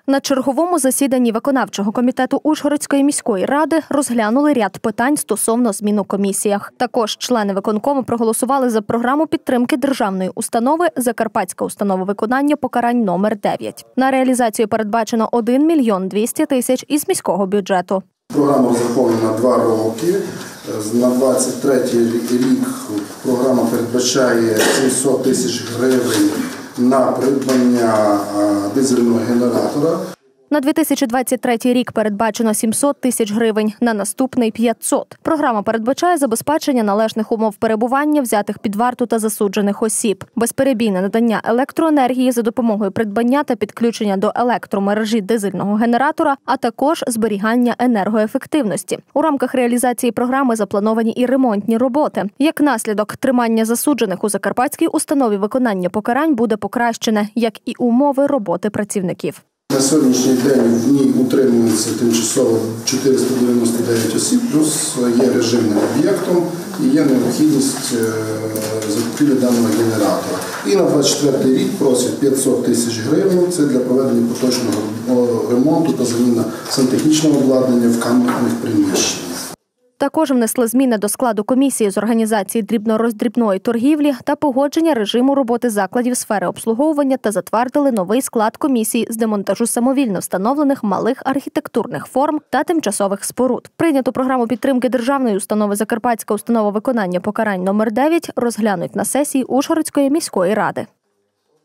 На черговому засіданні виконавчого комітету Ужгородської міської ради розглянули ряд питань стосовно змін у комісіях. Також члени виконкому проголосували за програму підтримки державної установи «Закарпатська установа виконання покарань номер 9». На реалізацію передбачено 1 мільйон 200 тисяч із міського бюджету. Програма розрахована на 2 роки. На 23-й рік програма передбачає 700 тисяч гривень на придбання дизельного генератора. На 2023 рік передбачено 700 тисяч гривень, на наступний – 500. Програма передбачає забезпечення належних умов перебування взятих під варту та засуджених осіб, безперебійне надання електроенергії за допомогою придбання та підключення до електромережі дизельного генератора, а також зберігання енергоефективності. У рамках реалізації програми заплановані і ремонтні роботи. Як наслідок, тримання засуджених у Закарпатській установі виконання покарань буде покращене, як і умови роботи працівників. На сьогоднішній день в ній утримується тимчасово 499 осіб, плюс є режимним об'єктом і є необхідність закупівлі даного генератора. І на 24 рік просять 500 тисяч гривень, це для проведення поточного ремонту та заміна сантехнічного обладнання в камерних приміщеннях. Також внесли зміни до складу комісії з організації дрібно-роздрібної торгівлі та погодження режиму роботи закладів сфери обслуговування та затвердили новий склад комісії з демонтажу самовільно встановлених малих архітектурних форм та тимчасових споруд. Прийняту програму підтримки державної установи «Закарпатська установа виконання покарань номер 9» розглянуть на сесії Ужгородської міської ради.